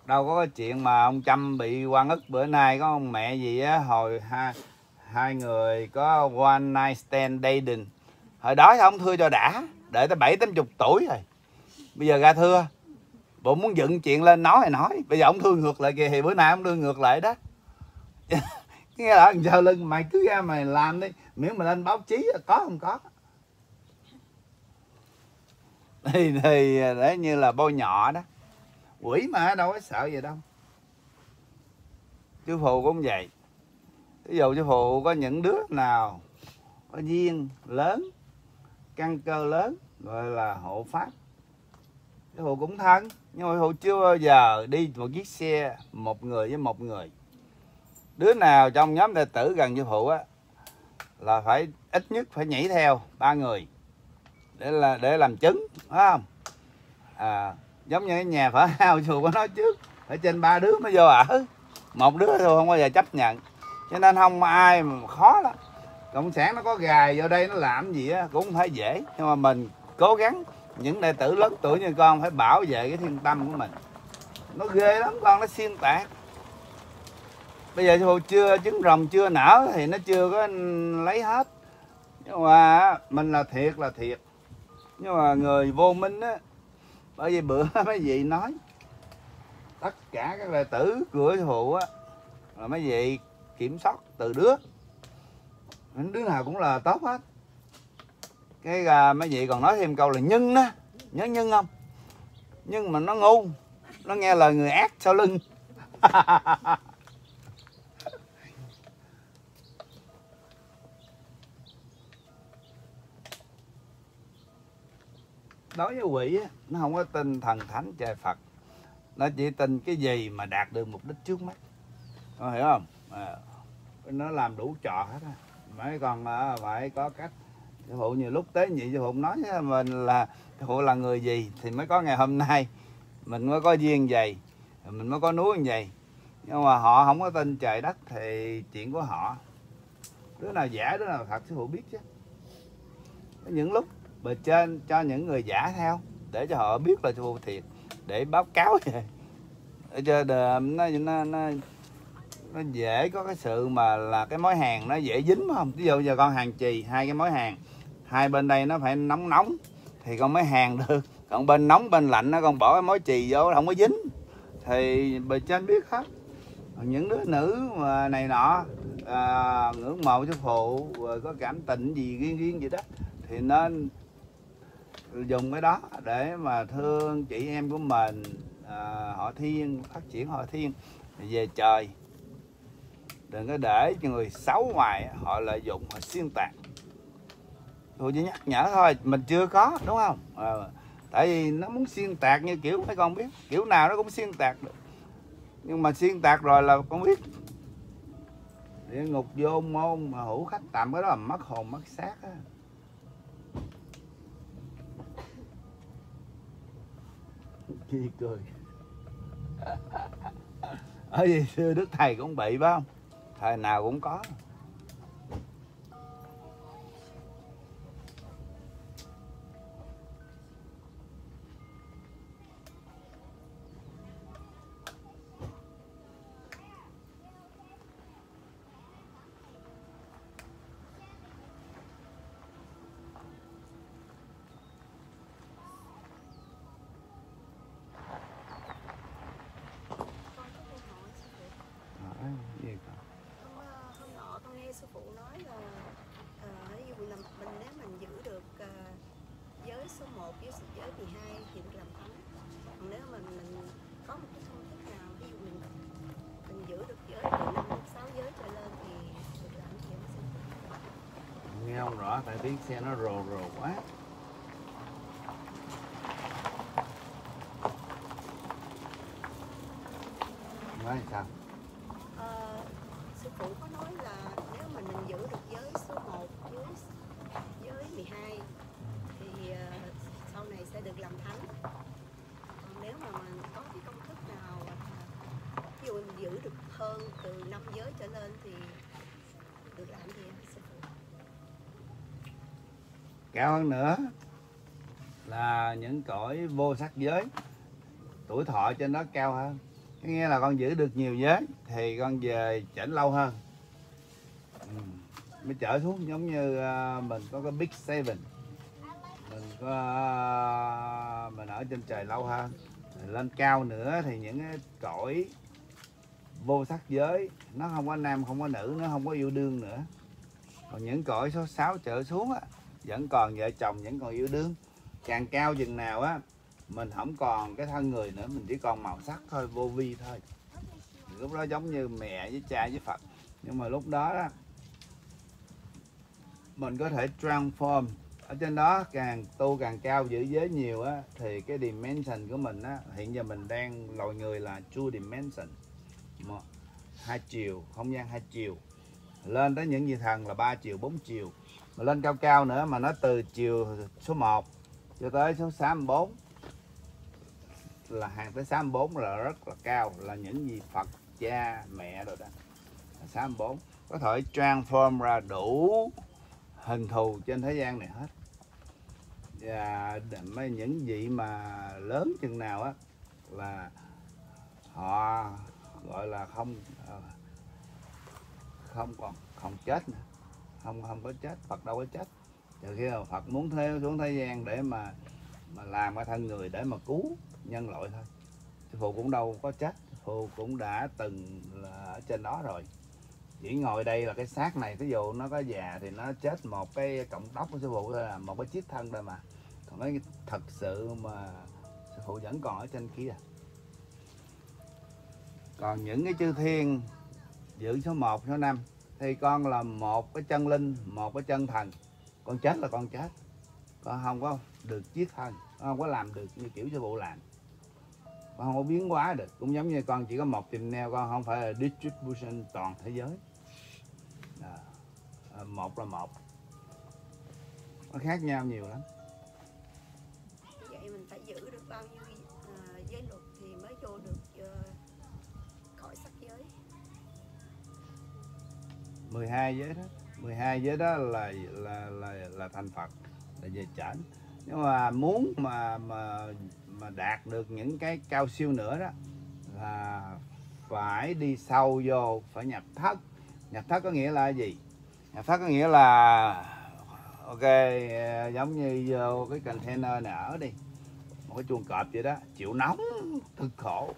đâu có cái chuyện mà ông Trump bị oan ức. Bữa nay có ông mẹ gì á, hồi hai người có one night stand dating, hồi đó ông thưa cho đã, đợi tới 70-80 tuổi rồi, bây giờ ra thưa. Bộ muốn dựng chuyện lên nói thì nói, bây giờ ông thương ngược lại kìa, thì bữa nay ông thương ngược lại đó. Nghe là sau lưng mày cứ ra mày làm đi, miễn mà lên báo chí có không có. Thì để như là bôi nhọ đó, quỷ mà đâu có sợ gì đâu. Chú Phù cũng vậy. Ví dụ chú Phù có những đứa nào có duyên lớn, căn cơ lớn, gọi là hộ pháp, chú Phù cũng thân. Nhưng mà Phù chưa bao giờ đi một chiếc xe một người với một người. Đứa nào trong nhóm đệ tử gần chú Phù á là phải ít nhất phải nhảy theo 3 người để làm chứng, phải không? Giống như cái nhà phở hao, Phù có nói trước, phải trên 3 đứa mới vô ở, một đứa thôi không bao giờ chấp nhận. Cho nên không ai mà khó lắm. Cộng sản nó có gài vô đây nó làm gì á cũng không phải dễ, nhưng mà mình cố gắng, những đệ tử lớn tuổi như con phải bảo vệ cái thiên tâm của mình. Nó ghê lắm con, nó xuyên tạc. Bây giờ Phù chưa trứng rồng chưa nở thì nó chưa có lấy hết. Nhưng mà mình là thiệt. Nhưng mà người vô minh á, bởi vì bữa mấy vị nói tất cả các đệ tử của Phù á là mấy vị kiểm soát từ đứa nào cũng là tốt hết. Cái mấy vị còn nói thêm câu là nhân đó, nhớ nhân không? Nhưng mà nó ngu, nó nghe lời người ác sau lưng. Đối với quỷ á, nó không có tin thần thánh trời Phật, nó chỉ tin cái gì mà đạt được mục đích trước mắt, con hiểu không? Nó làm đủ trò hết á. Mấy con phải có cách. Sư phụ nhiều lúc tế nhị sư phụ nói với mình là sư phụ là người gì thì mới có ngày hôm nay, mình mới có duyên vậy, mình mới có núi như vậy. Nhưng mà họ không có tin trời đất thì chuyện của họ. Đứa nào giả đứa nào thật sư phụ biết chứ. Có những lúc bề trên cho những người giả theo để cho họ biết là sư phụ thiệt, để báo cáo về, để cho nó dễ có cái sự mà là cái mối hàng nó dễ dính, phải không? Ví dụ giờ con hàng chì, hai cái mối hàng, hai bên đây nó phải nóng thì con mới hàng được, còn bên nóng bên lạnh nó con bỏ cái mối chì vô không có dính thì bề trên biết hết. Còn những đứa nữ mà này nọ ngưỡng mộ sư phụ rồi có cảm tình gì riêng gì đó thì nên dùng cái đó để mà thương chị em của mình, họ thiên, phát triển họ thiên về trời. Đừng có để cho người xấu ngoài họ lợi dụng, họ xuyên tạc. Tôi chỉ nhắc nhở thôi, mình chưa có, đúng không? Tại vì nó muốn xuyên tạc như kiểu mấy con biết, kiểu nào nó cũng xuyên tạc được. Nhưng mà xuyên tạc rồi là con biết địa ngục vô môn mà hữu khách tạm, cái đó là mất hồn mất xác á. Chi cười. Ở gì xưa Đức Thầy cũng bị phải không? Thời nào cũng có. Sư phụ nói là ví dụ là nếu mình giữ được giới số 1 với giới 12 thì được làm thánh. Còn nếu mà mình có một cái công thức nào, ví dụ mình giữ được giới từ 5 đến 6 giới trở lên thì được làm gì không sư phụ? Nghe không rõ tại tiếng xe nó rồ quá. Nói sao? Sư phụ có nói là nếu mà mình giữ được giới số 1 với giới 12 thì sau này sẽ được làm thánh. Còn nếu mà mình có cái công thức nào ví dụ mình giữ được hơn từ 5 giới trở lên thì được làm gì sư phụ? Cao hơn nữa là những cõi vô sắc giới, tuổi thọ trên đó cao hơn. Có nghĩa là con giữ được nhiều giới thì con về chỉnh lâu hơn. Mới chở xuống giống như mình có cái Big Seven, mình ở trên trời lâu hơn. Lên cao nữa thì những cái cõi vô sắc giới nó không có nam không có nữ, nó không có yêu đương nữa. Còn những cõi số 6 trở xuống á, vẫn còn vợ chồng, vẫn còn yêu đương. Càng cao chừng nào á, mình không còn cái thân người nữa, mình chỉ còn màu sắc thôi, vô vi thôi. Lúc đó giống như mẹ với cha với Phật. Nhưng mà lúc đó mình có thể transform. Ở trên đó càng tu càng cao, giữ giới nhiều á, thì cái dimension của mình á, hiện giờ mình đang loài người là two dimension, 2 chiều, không gian 2 chiều. Lên tới những vị thần là 3 chiều, 4 chiều. Mà lên cao cao nữa, mà nó từ chiều số 1 cho tới số 64, là hàng tới 64 là rất là cao, là những gì Phật, cha, mẹ rồi đó. 64 có thể transform ra đủ hình thù trên thế gian này hết. Và mấy những vị mà lớn chừng nào á là họ gọi là không còn chết nữa. Không có chết, Phật đâu có chết. Trừ khi là Phật muốn xuống thế gian để mà làm cái thân người để mà cứu nhân loại thôi. Sư phụ cũng đâu có chết, sư phụ cũng đã từng là ở trên đó rồi. Chỉ ngồi đây là cái xác này, ví dụ nó có già thì nó chết một cái cọng tóc của sư phụ thôi, là một cái chiếc thân thôi mà. Còn cái thật sự mà sư phụ vẫn còn ở trên kia. Còn những cái chư thiên giữ số 1, số 5 thì con là một cái chân linh, một cái chân thần. Con chết là con chết, con không có được chiếc thân, con không có làm được như kiểu sư phụ làm, con không có biến hóa được. Cũng giống như con chỉ có một tiệm nail, con không phải là distribution toàn thế giới. Một là một, nó khác nhau nhiều lắm. Vậy mình phải giữ được bao nhiêu giới luật thì mới vô được cõi sắc giới? 12 giới đó, 12 giới đó là thành Phật, là về chảnh. Nhưng mà muốn mà đạt được những cái cao siêu nữa đó là phải đi sâu vô, phải nhập thất. Nhập thất có nghĩa là gì? Nhập thất có nghĩa là ok, giống như vô cái container này ở đi, một cái chuồng cọp vậy đó, chịu nóng cực khổ.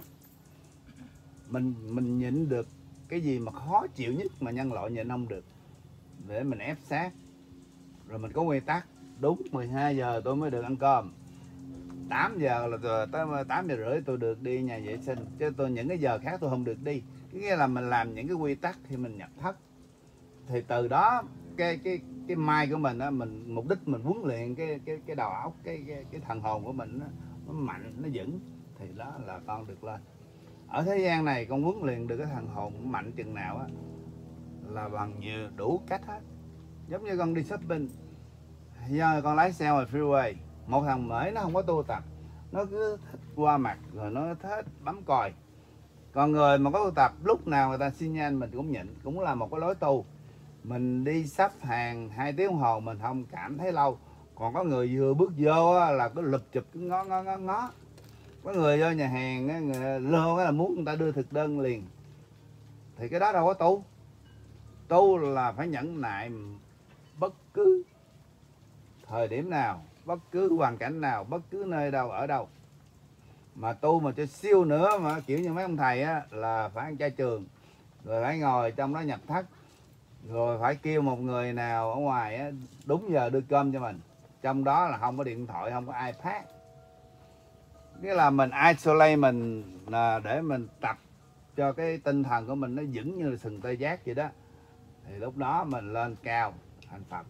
Mình nhịn được cái gì mà khó chịu nhất mà nhân loại nhịn không được, để mình ép sát. Rồi mình có quy tắc, đúng 12 giờ tôi mới được ăn cơm, 8 giờ là tới 8 giờ rưỡi tôi được đi nhà vệ sinh, chứ tôi những cái giờ khác tôi không được đi. Cái nghĩa là mình làm những cái quy tắc khi mình nhập thất, thì từ đó cái mai của mình á, mình mục đích mình huấn luyện cái đầu óc, cái thần hồn của mình nó mạnh, nó vững, thì đó là con được lên. Ở thế gian này con huấn luyện được cái thần hồn mạnh chừng nào á là bằng nhiều đủ cách hết. Giống như con đi shopping, do con lái xe ngoài freeway, một thằng mới nó không có tu tập, nó cứ thích qua mặt rồi nó thích bấm còi. Còn người mà có tu tập, lúc nào người ta xin nhanh mình cũng nhịn, cũng là một cái lối tu. Mình đi sắp hàng 2 tiếng đồng hồ mình không cảm thấy lâu. Còn có người vừa bước vô là cứ lụp chụp, cứ ngó. Có người vô nhà hàng người lô là muốn người ta đưa thực đơn liền, thì cái đó đâu có tu. Tu là phải nhẫn nại bất cứ thời điểm nào, bất cứ hoàn cảnh nào, bất cứ nơi đâu ở đâu. Mà tu mà cho siêu nữa, mà kiểu như mấy ông thầy á, là phải ăn chay trường, rồi phải ngồi trong đó nhập thất, rồi phải kêu một người nào ở ngoài á, đúng giờ đưa cơm cho mình. Trong đó là không có điện thoại, không có iPad. Nghĩa là mình isolate mình để mình tập cho cái tinh thần của mình nó vững như là sừng tê giác vậy đó. Thì lúc đó mình lên cao thành Phật.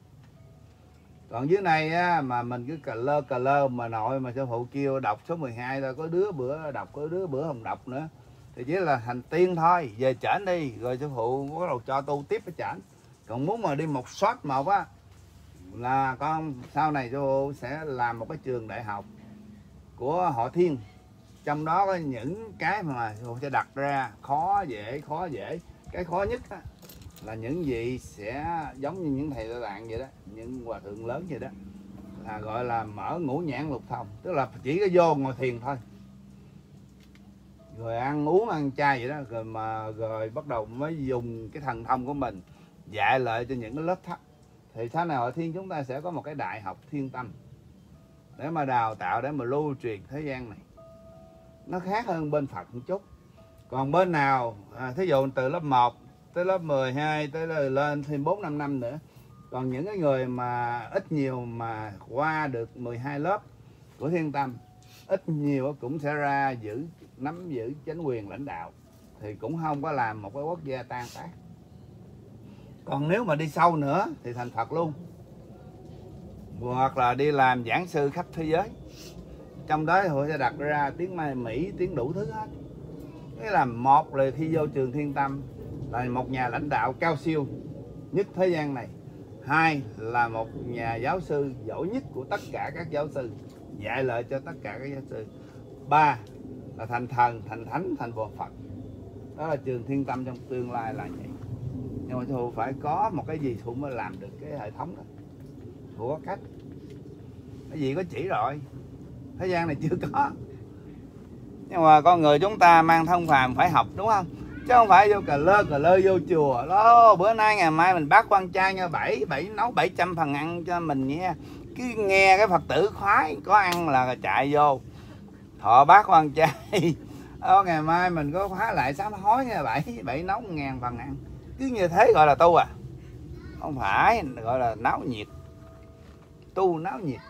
Còn dưới này á, mà mình cứ cà lơ mà nội mà sư phụ kêu đọc số 12 thôi, có đứa bữa đọc, có đứa bữa không đọc nữa, thì chỉ là thành tiên thôi. Về trển đi, rồi sư phụ bắt đầu cho tu tiếp ở trển. Còn muốn mà đi một shot một á, là con sau này sư phụ sẽ làm một cái trường đại học của họ Thiên. Trong đó có những cái mà sư phụ sẽ đặt ra khó dễ. Cái khó nhất á, là những vị sẽ giống như những thầy Tây Tạng vậy đó, những hòa thượng lớn vậy đó, là gọi là mở ngũ nhãn lục thông, tức là chỉ có vô ngồi thiền thôi. rồi ăn uống ăn chay vậy đó, rồi bắt đầu mới dùng cái thần thông của mình dạy lại cho những cái lớp thấp. Thì sau này Hội Thiên chúng ta sẽ có một cái đại học thiên tâm để mà đào tạo, để mà lưu truyền thế gian này. Nó khác hơn bên Phật một chút. Còn bên nào thí dụ từ lớp 1 tới lớp 12 tới lên thêm 4-5 năm nữa. Còn những cái người mà ít nhiều mà qua được 12 lớp của thiên tâm, ít nhiều cũng sẽ ra nắm giữ chánh quyền lãnh đạo, thì cũng không có làm một cái quốc gia tan tác. Còn nếu mà đi sâu nữa thì thành Phật luôn, hoặc là đi làm giảng sư khắp thế giới. Trong đó họ sẽ đặt ra tiếng Mỹ, tiếng đủ thứ hết. Cái là một là khi vô trường thiên tâm là một nhà lãnh đạo cao siêu nhất thế gian này. Hai là một nhà giáo sư giỏi nhất của tất cả các giáo sư, dạy lợi cho tất cả các giáo sư. Ba là thành thần, thành thánh, thành bộ Phật. Đó là trường thiên tâm trong tương lai là vậy. Nhưng mà Thù phải có một cái gì Thù mới làm được cái hệ thống đó. Thù có cách. Cái gì có chỉ rồi, thế gian này chưa có. Nhưng mà con người chúng ta mang thân phàm phải học, đúng không? Chứ không phải vô cà lơ vô chùa đó, bữa nay ngày mai mình bác quan trai nha, bảy nấu 700 phần ăn cho mình nha. Cứ nghe cái Phật tử khoái có ăn là chạy vô thọ bác quan trai. Ngày mai mình có khóa lại sám hối nha, bảy nấu 1000 phần ăn. Cứ như thế gọi là tu à? Không phải, gọi là náo nhiệt. Tu náo nhiệt.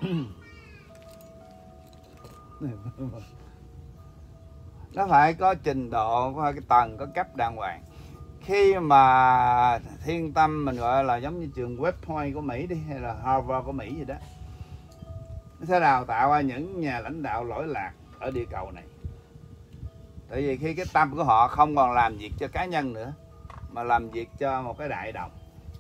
Nó phải có trình độ, có cái tầng, có cấp đàng hoàng. Khi mà thiên tâm mình gọi là giống như trường West Point của Mỹ đi, hay là Harvard của Mỹ gì đó, nó sẽ đào tạo ra những nhà lãnh đạo lỗi lạc ở địa cầu này. Tại vì khi cái tâm của họ không còn làm việc cho cá nhân nữa, mà làm việc cho một cái đại đồng.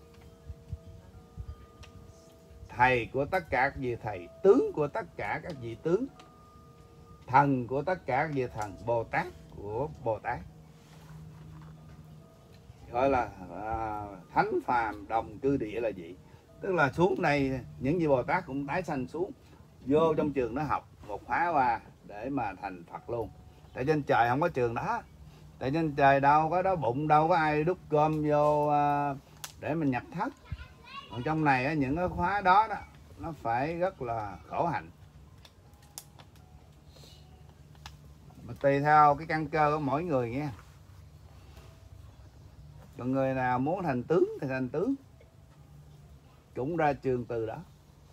Thầy của tất cả các vị thầy, tướng của tất cả các vị tướng, thần của tất cả các vị thần, Bồ Tát của Bồ Tát. Gọi là thánh phàm đồng cư địa là gì? Tức là xuống đây những vị Bồ Tát cũng tái sanh xuống, vô trong trường đó học một khóa qua để mà thành Phật luôn. Tại trên trời không có trường đó. Tại trên trời đâu có đói bụng, đâu có ai đút cơm vô để mình nhập thất. Còn trong này những cái khóa đó nó phải rất là khổ hạnh. Mà tùy theo cái căn cơ của mỗi người nghe. Còn người nào muốn thành tướng thì thành tướng, cũng ra trường từ đó.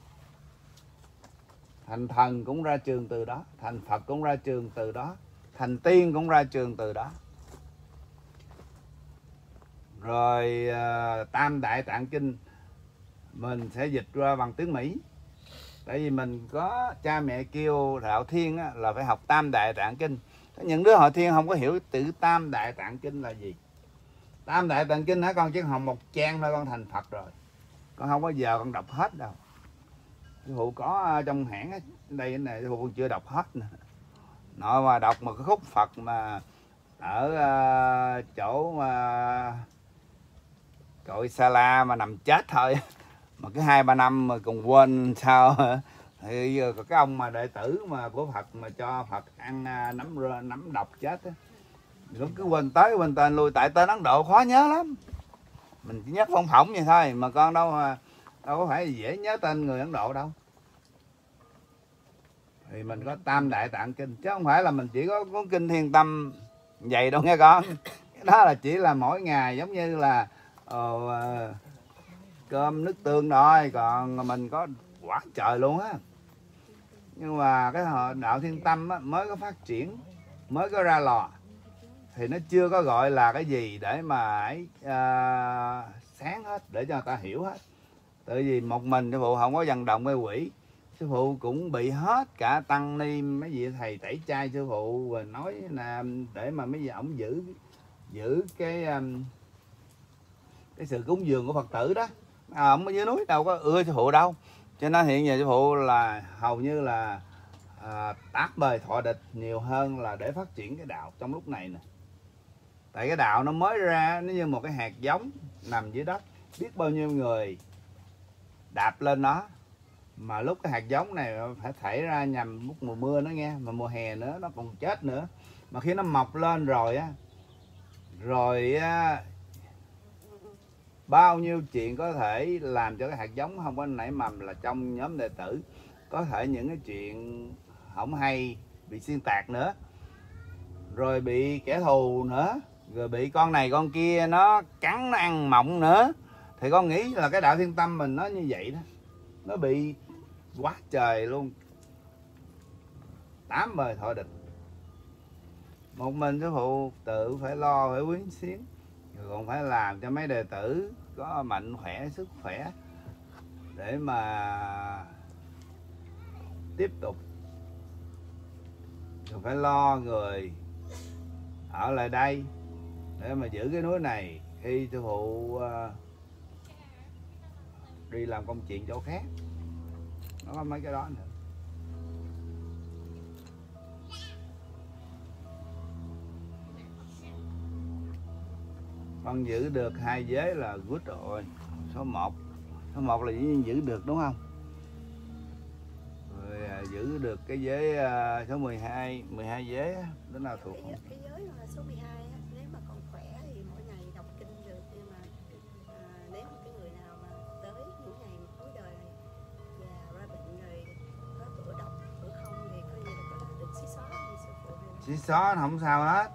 Thành thần cũng ra trường từ đó, thành Phật cũng ra trường từ đó, thành tiên cũng ra trường từ đó. Rồi Tam Đại Tạng Kinh mình sẽ dịch ra bằng tiếng Mỹ. Tại vì mình có cha mẹ kêu Đạo Thiên là phải học Tam Đại Tạng Kinh. Những đứa Hội Thiên không có hiểu từ Tam Đại Tạng Kinh là gì. Tam Đại Tạng Kinh hả con, chứ học một trang thôi con thành Phật rồi. Con không bao giờ con đọc hết đâu. Sư phụ có trong hãng đây này, sư phụ chưa đọc hết nè. Nội mà đọc một cái khúc Phật mà ở chỗ cội Sa La mà nằm chết thôi, mà cứ 2-3 năm mà còn quên sao. Thì giờ cái ông mà đệ tử mà của Phật mà cho Phật ăn nấm độc chết á, cũng cứ quên tới quên tên lui. Tại tên Ấn Độ khó nhớ lắm, mình chỉ nhớ phong phỏng vậy thôi, mà con đâu có phải dễ nhớ tên người Ấn Độ đâu. Thì mình có Tam Đại Tạng Kinh, chứ không phải là mình chỉ có cuốn kinh Thiên Tâm vậy đâu nghe con. Cái đó là chỉ là mỗi ngày giống như là cơm nước tương thôi, còn mình có quả trời luôn á. Nhưng mà cái đạo Thiên Tâm mới có phát triển, mới có ra lò, thì nó chưa có gọi là cái gì để mà sáng hết, để cho người ta hiểu hết. Tại vì một mình sư phụ không có vận động cái quỷ, sư phụ cũng bị hết cả tăng ni mấy vị thầy tẩy chay sư phụ rồi nói là để mà mấy vị ổng giữ cái sự cúng dường của Phật tử đó. Ổng ở dưới núi đâu có ưa sư phụ đâu, cho nên hiện giờ sư phụ là hầu như là tác bời thọ địch nhiều hơn là để phát triển cái đạo trong lúc này nè. Tại cái đạo nó mới ra, nó như một cái hạt giống nằm dưới đất, biết bao nhiêu người đạp lên nó, mà lúc cái hạt giống này phải thảy ra nhằm lúc mùa mưa nó nghe, mà mùa hè nữa nó còn chết nữa. Mà khi nó mọc lên rồi á, rồi bao nhiêu chuyện có thể làm cho cái hạt giống không có nảy mầm, là trong nhóm đệ tử có thể những cái chuyện không hay bị xuyên tạc nữa, rồi bị kẻ thù nữa, rồi bị con này con kia nó cắn nó ăn mộng nữa. Thì con nghĩ là cái đạo Thiên Tâm mình nó như vậy đó, nó bị quá trời luôn, 8 bề thọ địch. Một mình sư phụ tự phải lo, phải quyến xuyến, rồi còn phải làm cho mấy đệ tử có mạnh khỏe, sức khỏe để mà tiếp tục. Rồi phải lo người ở lại đây để mà giữ cái núi này khi sư phụ đi làm công chuyện chỗ khác. Nó có mấy cái đó nữa. Con giữ được 2 giới là good rồi. Số 1 là dĩ nhiên giữ được, đúng không? Rồi giữ được cái giới số 12 giới đó, đến nào thuộc không? Cái giới số 12 á, nếu mà còn khỏe thì mỗi ngày đọc kinh được, nhưng mà nếu mà cái người nào mà tới những ngày cuối đời này già ra bệnh rồi có bữa đọc bữa không thì coi như là có được xí xóa như sư phụ. Xí xóa không sao hết.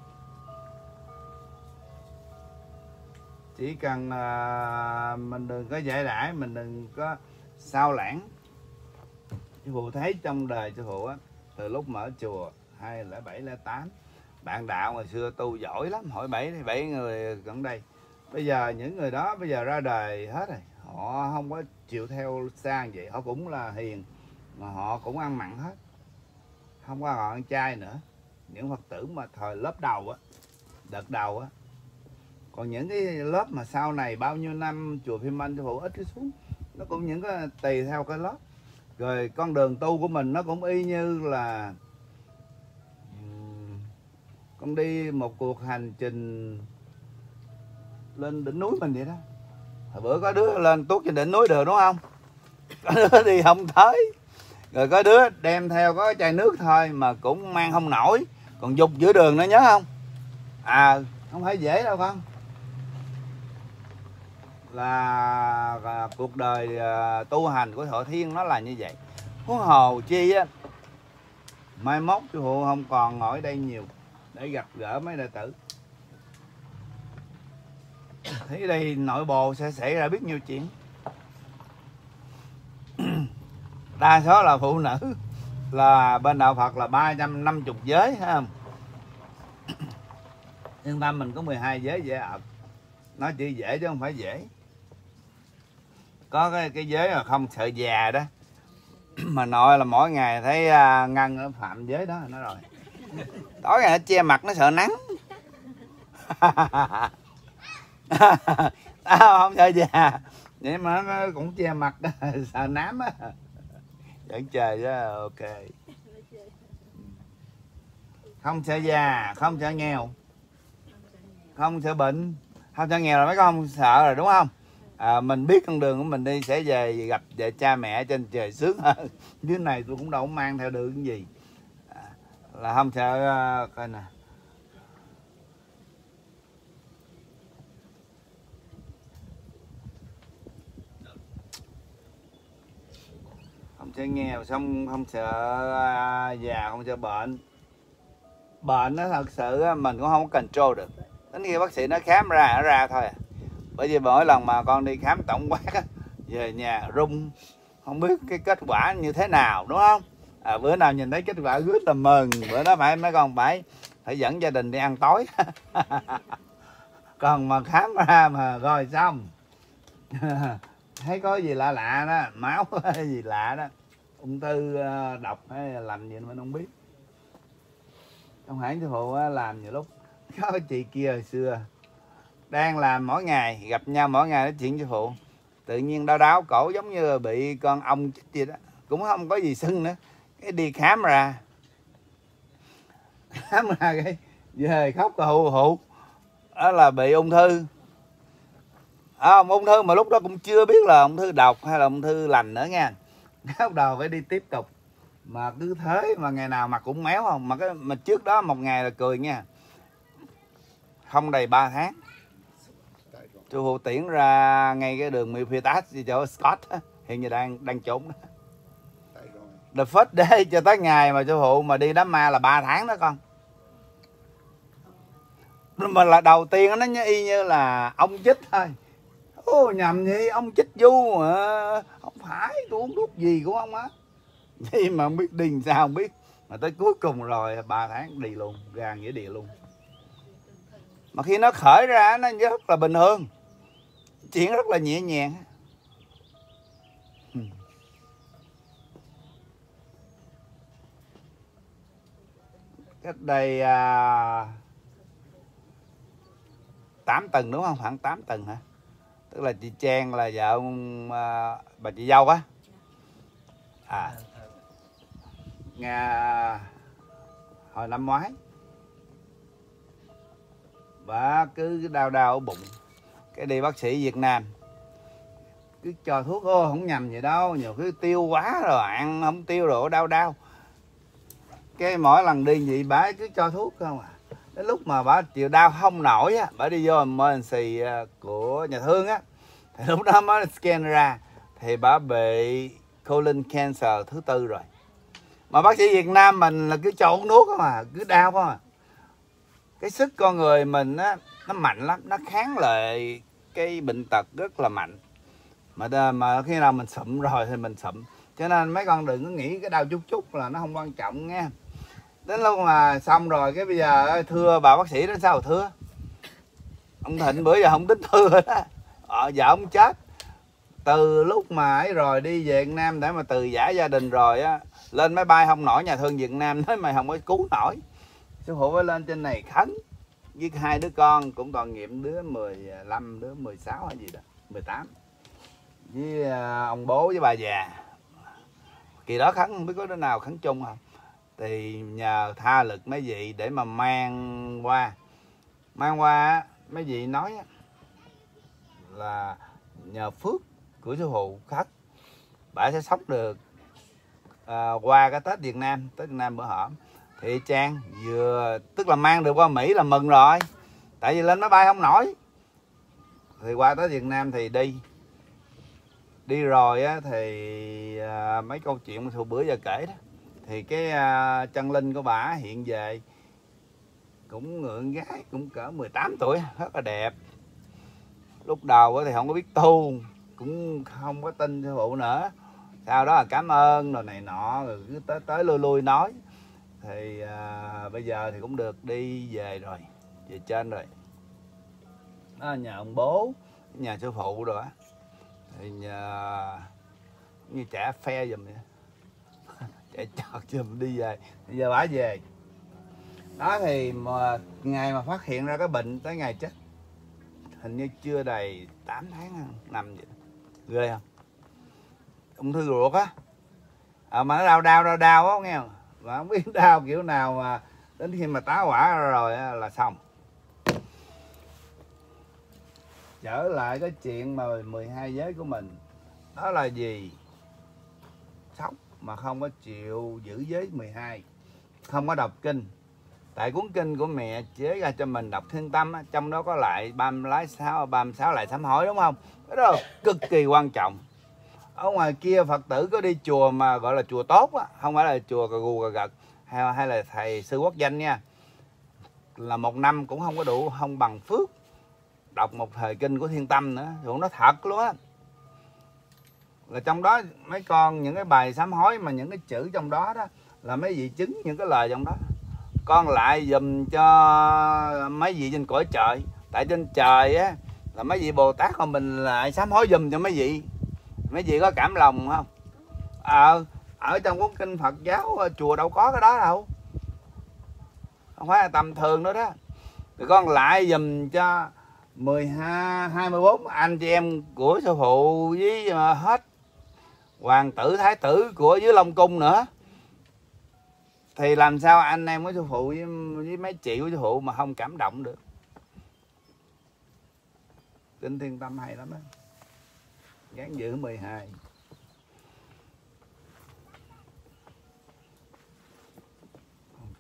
Chỉ cần mình đừng có dễ đãi, mình đừng có sao lãng. Sư phụ thấy trong đời sư phụ á, từ lúc mở chùa 2007, 2008, bạn đạo ngày xưa tu giỏi lắm, hỏi 7 người gần đây. Bây giờ những người đó bây giờ ra đời hết rồi, họ không có chịu theo sang vậy. Họ cũng là hiền, mà họ cũng ăn mặn hết, không có họ ăn chay nữa. Những Phật tử mà thời lớp đầu á, đợt đầu á. Còn những cái lớp mà sau này bao nhiêu năm chùa Phim Anh sư phụ ít cái xuống, nó cũng những cái tùy theo cái lớp. Rồi con đường tu của mình nó cũng y như là con đi một cuộc hành trình lên đỉnh núi mình vậy đó. Hồi bữa có đứa lên tuốt trên đỉnh núi được, đúng không? Có đứa đi không tới. Rồi có đứa đem theo có chai nước thôi mà cũng mang không nổi, còn dục giữa đường nữa, nhớ không? Không phải dễ đâu con. Là cuộc đời tu hành của Thọ Thiên nó là như vậy. Huống hồ chi á, mai mốt sư phụ không còn ngồi đây nhiều để gặp gỡ mấy đệ tử, thấy đây nội bộ sẽ xảy ra biết nhiều chuyện. Đa số là phụ nữ, là bên đạo Phật là 350 giới, thấy không? Yên tâm, mình có 12 giới dễ ợt. Nó chỉ dễ chứ không phải dễ. Có cái giới mà không sợ già đó, mà nội là mỗi ngày thấy Ngân ở phạm giới đó nó rồi. Tối ngày nó che mặt, nó sợ nắng. Không sợ già, vậy mà nó cũng che mặt đó, sợ nám á. Vẫn trời đó, ok. Không sợ già, không sợ nghèo, không sợ bệnh. Không sợ nghèo là mấy con không sợ rồi, đúng không? Mình biết con đường của mình đi sẽ về gặp về cha mẹ trên trời sướng hơn. Dưới này tôi cũng đâu có mang theo được cái gì. Là không sợ. Coi nè, không sợ nghèo, xong không sợ già, không sợ bệnh. Bệnh nó thật sự mình cũng không có control được. Đến khi bác sĩ nó khám ra, nó ra thôi à. Bởi vì mỗi lần mà con đi khám tổng quát á, về nhà run, không biết cái kết quả như thế nào, đúng không? Bữa nào nhìn thấy kết quả rất là mừng. Bữa đó phải mấy con phải dẫn gia đình đi ăn tối. Còn mà khám ra mà rồi xong thấy có gì lạ lạ đó, máu gì lạ đó, ung thư độc hay lành gì mình không biết. Trong hãng sư phụ làm nhiều lúc có chị kia hồi xưa đang làm mỗi ngày, gặp nhau mỗi ngày nói chuyện sư phụ, tự nhiên đau đau cổ giống như bị con ong chích gì đó, cũng không có gì sưng nữa. Cái đi khám ra cái về khóc hù hụ, đó là bị ung thư. Ung thư mà lúc đó cũng chưa biết là ung thư độc hay là ung thư lành nữa nha. Bắt đầu phải đi tiếp tục mà cứ thế mà ngày nào mặt cũng méo không, mà trước đó một ngày là cười nha, không đầy 3 tháng sư phụ tiễn ra ngay cái đường Milpitas đi chỗ Scott á, hiện giờ đang trốn đó. The first day cho tới ngày mà sư phụ mà đi đám ma là 3 tháng đó con. Mà là đầu tiên nó nhớ y như là ông chích thôi. Ô nhầm gì ông chích du mà không phải, tôi uống thuốc gì của ông á. Vậy mà không biết đi làm sao không biết. Mà tới cuối cùng rồi 3 tháng đi luôn, ra nghĩa địa luôn. Mà khi nó khởi ra nó rất là bình thường, chuyện rất là nhẹ nhàng. Cách đây 8 tuần đúng không? Khoảng 8 tuần hả? Tức là chị Trang là vợ ông, bà chị dâu á. Nga hồi năm ngoái bà cứ đau ở bụng, cái đi bác sĩ Việt Nam cứ cho thuốc, không nhầm gì đâu, nhiều khi tiêu quá rồi ăn không tiêu rồi đau, cái mỗi lần đi vậy bà cứ cho thuốc không à. Đến lúc mà bà chịu đau không nổi á, bà đi vô emergency của nhà thương á, thì lúc đó mới scan ra thì bà bị colon cancer thứ 4 rồi. Mà bác sĩ Việt Nam mình là cứ cho uống thuốc mà cứ đau không à. Cái sức con người mình á nó mạnh lắm, nó kháng lại cái bệnh tật rất là mạnh. Mà khi nào mình sụm rồi thì mình sụm, cho nên mấy con đừng có nghĩ cái đau chút là nó không quan trọng nha. Đến lúc mà xong rồi cái bây giờ thưa bà bác sĩ đó sao thưa. Ông Thịnh bữa giờ không tính thưa đó. Vợ ông chết. Từ lúc mà ấy rồi đi về Việt Nam để mà từ giả gia đình rồi á, lên máy bay không nổi, nhà thương Việt Nam nói mày không có cứu nổi. Sư phụ phải lên trên này khấn với 2 đứa con cũng còn nghiệm đứa 15, đứa 16 hay gì đó, 18. Với ông bố với bà già. Kỳ đó khấn không biết có đứa nào khấn chung không. Thì nhờ tha lực mấy vị để mà mang qua mấy vị nói là nhờ phước của sư phụ khất bà sẽ sống được qua cái Tết Việt Nam bữa hổm. Thì Trang vừa tức là mang được qua Mỹ là mừng rồi, tại vì lên máy bay không nổi. Thì qua tới Việt Nam thì đi rồi á, thì mấy câu chuyện mà sư bữa giờ kể đó, thì cái chân linh của bà hiện về cũng ngưỡng gái cũng cỡ 18 tuổi, rất là đẹp. Lúc đầu thì không có biết tu, cũng không có tin sư phụ nữa. Sau đó là cảm ơn rồi này nọ, rồi cứ tới lui nói. Thì bây giờ thì cũng được đi về rồi, về trên rồi. Đó, nhà ông bố, nhà sư phụ rồi á. Thì như trả phe giùm vậy. Chạy chọt giùm đi về. Bây giờ bả về. Đó thì mà ngày mà phát hiện ra cái bệnh tới ngày chết hình như chưa đầy 8 tháng nằm vậy. Ghê không? Ung thư ruột á. Mà nó đau á nghe không? Mà không biết đau kiểu nào mà đến khi mà tá hỏa rồi là xong. Trở lại cái chuyện mà 12 giới của mình, đó là gì? Sống mà không có chịu giữ giới 12, không có đọc kinh. Tại cuốn kinh của mẹ chế ra cho mình đọc Thiên Tâm á, trong đó có lại 36 lại sám hối đúng không? Cái đó cực kỳ quan trọng. Ở ngoài kia Phật tử có đi chùa mà gọi là chùa tốt á, không phải là chùa cà gù cà gật hay là thầy sư quốc danh nha, là một năm cũng không có đủ, không bằng phước đọc một thời kinh của Thiên Tâm nữa. Rồi nó thật luôn á, là trong đó mấy con những cái bài sám hối mà những cái chữ trong đó đó là mấy vị chứng những cái lời trong đó. Con lại dùm cho mấy vị trên cõi trời, tại trên trời á là mấy vị Bồ Tát, còn mình lại sám hối dùm cho mấy vị. Mấy vị có cảm lòng không? Ở trong cuốn kinh Phật giáo chùa đâu có cái đó đâu, không phải là tầm thường nữa đó. Thì con lại dùm cho 12, 24 anh chị em của sư phụ với hết hoàng tử thái tử của dưới Long Cung nữa. Thì làm sao anh em của sư phụ với mấy chị của sư phụ mà không cảm động được. Kinh Thiên Tâm hay lắm á, gắng giữ 12.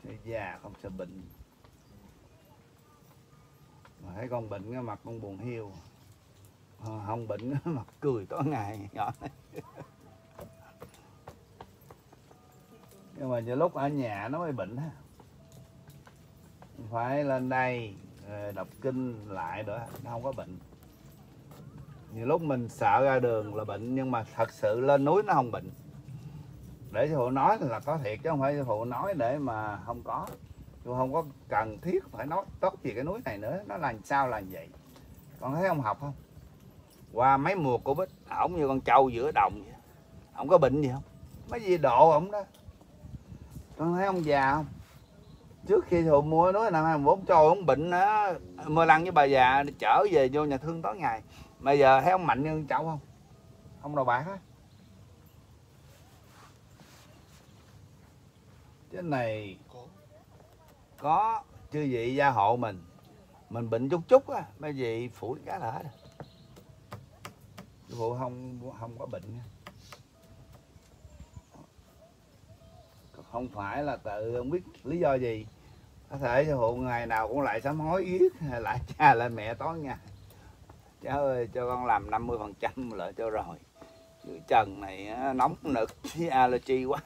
già không sợ bệnh, mà thấy con bệnh cái mặt con buồn hiu, không bệnh mặt cười tối ngày nhỏ này. Nhưng mà nhiều lúc ở nhà nó mới bệnh á, phải lên đây đọc kinh lại nữa nó không có bệnh. Nhiều lúc mình sợ ra đường là bệnh, nhưng mà thật sự lên núi nó không bệnh. Để sư phụ nói là có thiệt, chứ không phải sư phụ nói để mà không có. Tôi không có cần thiết phải nói tốt gì cái núi này nữa, nó làm sao là vậy. Con thấy ông học không? Qua mấy mùa Covid, ổng như con trâu giữa đồng vậy. Ổng có bệnh gì không? Mấy gì độ ổng đó. Con thấy ông già không? Trước khi sư phụ mua núi năm 2014 cho ông bệnh á, mưa lăn với bà già chở về vô nhà thương tối ngày. Bây giờ thấy ông mạnh như con trâu không? Ông đầu bạc á. Cái này có chư vị gia hộ mình bệnh chút chút á, mấy vị phủi cá lỡ rồi. Sư phụ không có bệnh nha. Không phải là tự không biết lý do gì, có thể sư phụ ngày nào cũng lại sám hối yết lại cha lại mẹ tối ngày. Cháu ơi cho con làm 50% lại cho rồi, chứ trần này nóng nực với allergy quá.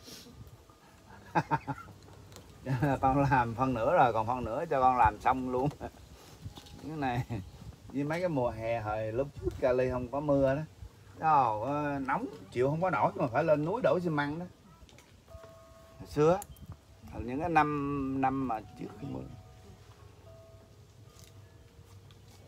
Con làm phân nửa rồi, còn phân nửa cho con làm xong luôn. Cái này với mấy cái mùa hè hồi lúc trước Cali không có mưa đó, nóng chịu không có nổi mà phải lên núi đổ xi măng đó. Hồi xưa những cái năm mà trước khi mưa